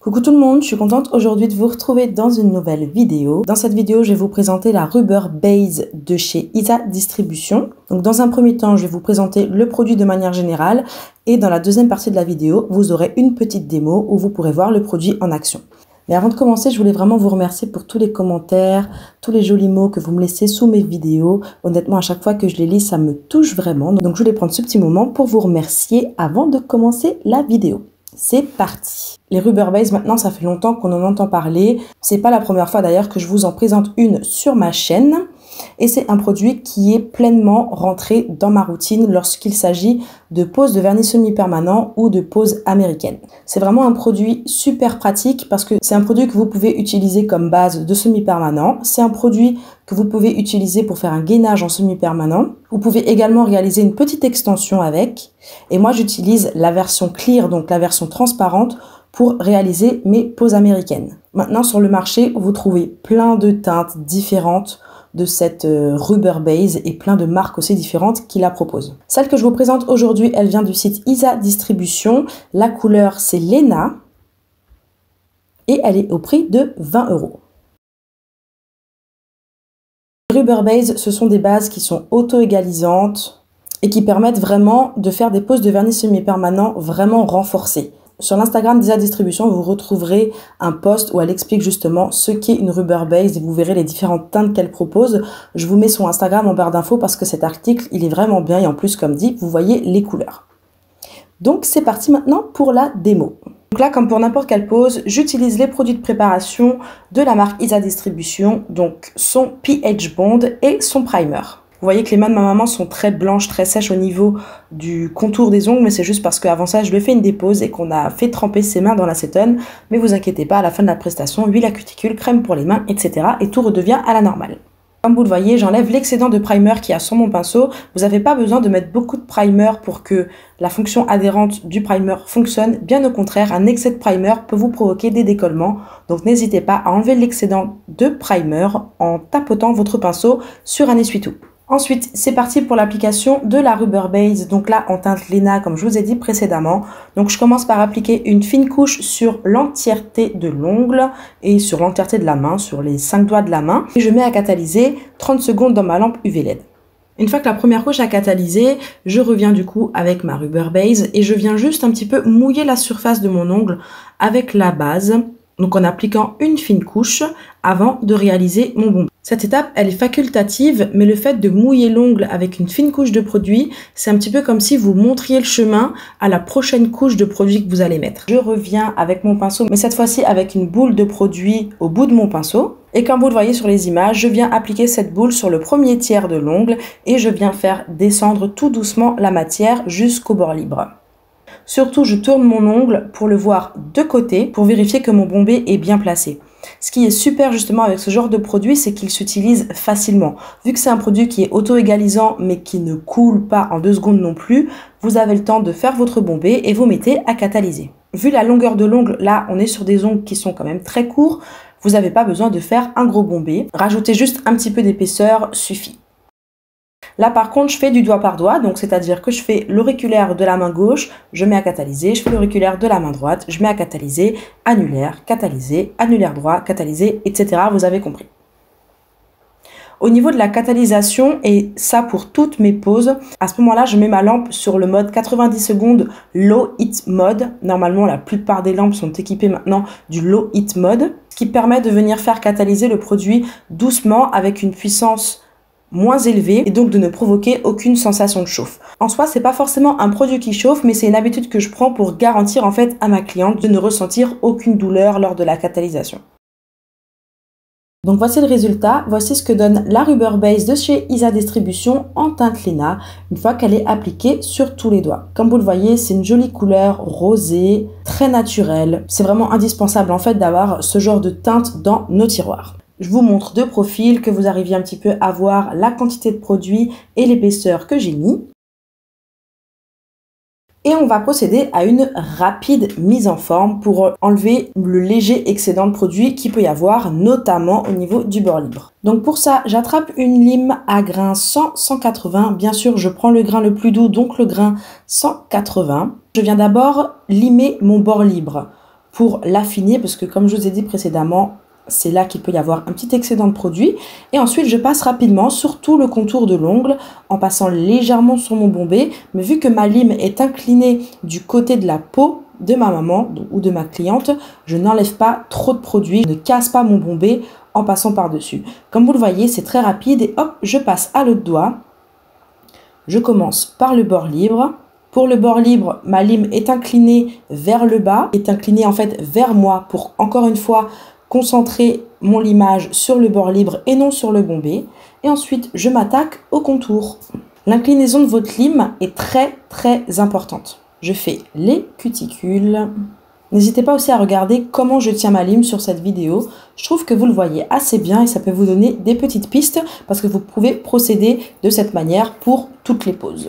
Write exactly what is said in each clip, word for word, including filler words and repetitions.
Coucou tout le monde, je suis contente aujourd'hui de vous retrouver dans une nouvelle vidéo. Dans cette vidéo, je vais vous présenter la Rubber Base de chez Isa Distribution. Donc dans un premier temps, je vais vous présenter le produit de manière générale et dans la deuxième partie de la vidéo, vous aurez une petite démo où vous pourrez voir le produit en action. Mais avant de commencer, je voulais vraiment vous remercier pour tous les commentaires, tous les jolis mots que vous me laissez sous mes vidéos. Honnêtement, à chaque fois que je les lis, ça me touche vraiment. Donc je voulais prendre ce petit moment pour vous remercier avant de commencer la vidéo. C'est parti. Les Rubber Base, maintenant, ça fait longtemps qu'on en entend parler. C'est pas la première fois d'ailleurs que je vous en présente une sur ma chaîne. Et c'est un produit qui est pleinement rentré dans ma routine lorsqu'il s'agit de pose de vernis semi-permanent ou de pose américaine. C'est vraiment un produit super pratique parce que c'est un produit que vous pouvez utiliser comme base de semi-permanent. C'est un produit que vous pouvez utiliser pour faire un gainage en semi-permanent. Vous pouvez également réaliser une petite extension avec. Et moi, j'utilise la version clear, donc la version transparente, pour réaliser mes poses américaines. Maintenant, sur le marché, vous trouvez plein de teintes différentes de cette euh, Rubber Base et plein de marques aussi différentes qui la proposent. Celle que je vous présente aujourd'hui, elle vient du site Isa Distribution. La couleur, c'est Lena et elle est au prix de vingt euros. Les Rubber Base, ce sont des bases qui sont auto-égalisantes et qui permettent vraiment de faire des poses de vernis semi-permanent vraiment renforcées. Sur l'Instagram d'Isa Distribution, vous retrouverez un post où elle explique justement ce qu'est une Rubber Base et vous verrez les différentes teintes qu'elle propose. Je vous mets son Instagram en barre d'infos parce que cet article, il est vraiment bien et en plus, comme dit, vous voyez les couleurs. Donc, c'est parti maintenant pour la démo. Donc là, comme pour n'importe quelle pose, j'utilise les produits de préparation de la marque Isa Distribution, donc son pH Bond et son primer. Vous voyez que les mains de ma maman sont très blanches, très sèches au niveau du contour des ongles, mais c'est juste parce qu'avant ça, je lui ai fait une dépose et qu'on a fait tremper ses mains dans l'acétone. Mais vous inquiétez pas, à la fin de la prestation, huile à cuticule, crème pour les mains, et cetera. Et tout redevient à la normale. Comme vous le voyez, j'enlève l'excédent de primer qu'il y a sur mon pinceau. Vous n'avez pas besoin de mettre beaucoup de primer pour que la fonction adhérente du primer fonctionne. Bien au contraire, un excès de primer peut vous provoquer des décollements. Donc n'hésitez pas à enlever l'excédent de primer en tapotant votre pinceau sur un essuie-tout. Ensuite, c'est parti pour l'application de la Rubber Base, donc là en teinte Lena comme je vous ai dit précédemment. Donc je commence par appliquer une fine couche sur l'entièreté de l'ongle et sur l'entièreté de la main, sur les cinq doigts de la main. Et je mets à catalyser trente secondes dans ma lampe U V L E D. Une fois que la première couche a catalysé, je reviens du coup avec ma Rubber Base et je viens juste un petit peu mouiller la surface de mon ongle avec la base. Donc en appliquant une fine couche avant de réaliser mon bombé. Cette étape, elle est facultative, mais le fait de mouiller l'ongle avec une fine couche de produit, c'est un petit peu comme si vous montriez le chemin à la prochaine couche de produit que vous allez mettre. Je reviens avec mon pinceau, mais cette fois-ci avec une boule de produit au bout de mon pinceau. Et comme vous le voyez sur les images, je viens appliquer cette boule sur le premier tiers de l'ongle et je viens faire descendre tout doucement la matière jusqu'au bord libre. Surtout, je tourne mon ongle pour le voir de côté pour vérifier que mon bombé est bien placé. Ce qui est super justement avec ce genre de produit, c'est qu'il s'utilise facilement. Vu que c'est un produit qui est auto-égalisant mais qui ne coule pas en deux secondes non plus, vous avez le temps de faire votre bombé et vous mettez à catalyser. Vu la longueur de l'ongle, là on est sur des ongles qui sont quand même très courts, vous n'avez pas besoin de faire un gros bombé. Rajoutez juste un petit peu d'épaisseur suffit. Là par contre je fais du doigt par doigt, donc c'est-à-dire que je fais l'auriculaire de la main gauche, je mets à catalyser, je fais l'auriculaire de la main droite, je mets à catalyser, annulaire, catalyser, annulaire droit, catalyser, et cetera. Vous avez compris. Au niveau de la catalysation, et ça pour toutes mes poses, à ce moment-là je mets ma lampe sur le mode quatre-vingt-dix secondes Low Heat Mode. Normalement la plupart des lampes sont équipées maintenant du Low Heat Mode, ce qui permet de venir faire catalyser le produit doucement avec une puissance moins élevé et donc de ne provoquer aucune sensation de chauffe. En soi, c'est pas forcément un produit qui chauffe, mais c'est une habitude que je prends pour garantir en fait à ma cliente de ne ressentir aucune douleur lors de la catalysation. Donc voici le résultat, voici ce que donne la Rubber Base de chez Isa Distribution en teinte Lena une fois qu'elle est appliquée sur tous les doigts. Comme vous le voyez, c'est une jolie couleur rosée, très naturelle. C'est vraiment indispensable en fait d'avoir ce genre de teinte dans nos tiroirs. Je vous montre de profil, que vous arriviez un petit peu à voir la quantité de produit et l'épaisseur que j'ai mis. Et on va procéder à une rapide mise en forme pour enlever le léger excédent de produit qu'il peut y avoir, notamment au niveau du bord libre. Donc pour ça, j'attrape une lime à grain cent à cent quatre-vingts. Bien sûr, je prends le grain le plus doux, donc le grain cent quatre-vingts. Je viens d'abord limer mon bord libre. pour l'affiner parce que comme je vous ai dit précédemment, c'est là qu'il peut y avoir un petit excédent de produit. Et ensuite, je passe rapidement sur tout le contour de l'ongle en passant légèrement sur mon bombé. Mais vu que ma lime est inclinée du côté de la peau de ma maman ou de ma cliente, je n'enlève pas trop de produit, je ne casse pas mon bombé en passant par-dessus. Comme vous le voyez, c'est très rapide et hop, je passe à l'autre doigt. Je commence par le bord libre. Pour le bord libre, ma lime est inclinée vers le bas, est inclinée en fait vers moi pour encore une fois concentrer mon limage sur le bord libre et non sur le bombé. Et ensuite, je m'attaque au contour. L'inclinaison de votre lime est très très importante. Je fais les cuticules. N'hésitez pas aussi à regarder comment je tiens ma lime sur cette vidéo. Je trouve que vous le voyez assez bien et ça peut vous donner des petites pistes parce que vous pouvez procéder de cette manière pour toutes les poses.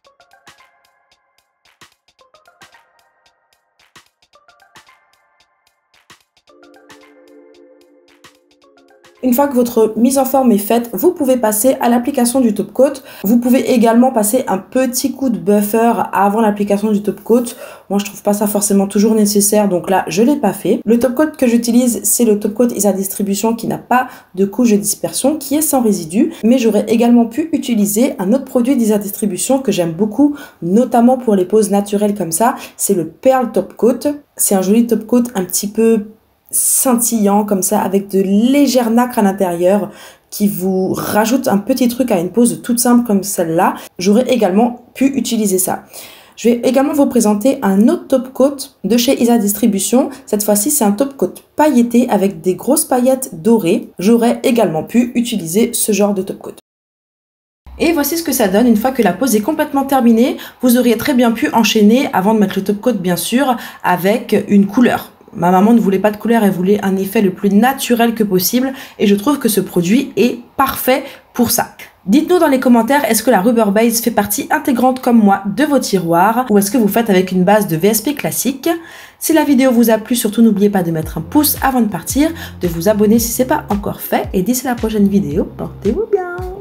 Une fois que votre mise en forme est faite, vous pouvez passer à l'application du top coat. Vous pouvez également passer un petit coup de buffer avant l'application du top coat. Moi, je trouve pas ça forcément toujours nécessaire, donc là, je l'ai pas fait. Le top coat que j'utilise, c'est le top coat Isa Distribution qui n'a pas de couche de dispersion, qui est sans résidus. Mais j'aurais également pu utiliser un autre produit d'Isa Distribution que j'aime beaucoup, notamment pour les poses naturelles comme ça. C'est le Pearl Top Coat. C'est un joli top coat un petit peu scintillant comme ça avec de légères nacres à l'intérieur qui vous rajoute un petit truc à une pose toute simple comme celle-là. J'aurais également pu utiliser ça. Je vais également vous présenter un autre top coat de chez Isa Distribution. Cette fois-ci, c'est un top coat pailleté avec des grosses paillettes dorées. J'aurais également pu utiliser ce genre de top coat. Et voici ce que ça donne une fois que la pose est complètement terminée. Vous auriez très bien pu enchaîner, avant de mettre le top coat bien sûr, avec une couleur. Ma maman ne voulait pas de couleur, elle voulait un effet le plus naturel que possible et je trouve que ce produit est parfait pour ça. Dites-nous dans les commentaires, est-ce que la Rubber Base fait partie intégrante comme moi de vos tiroirs ou est-ce que vous faites avec une base de V S P classique? Si la vidéo vous a plu, surtout n'oubliez pas de mettre un pouce avant de partir, de vous abonner si ce n'est pas encore fait et d'ici la prochaine vidéo, portez-vous bien.